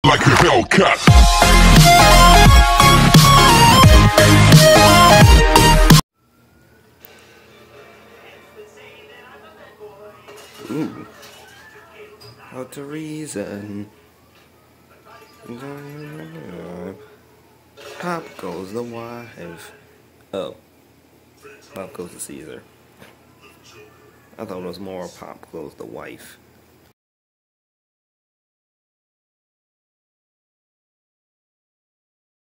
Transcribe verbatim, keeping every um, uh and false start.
like a Hellcat. Ooh. How to reason. Pop goes the wife. Oh. Pop goes the Caesar. I thought it was more Pop goes the wife.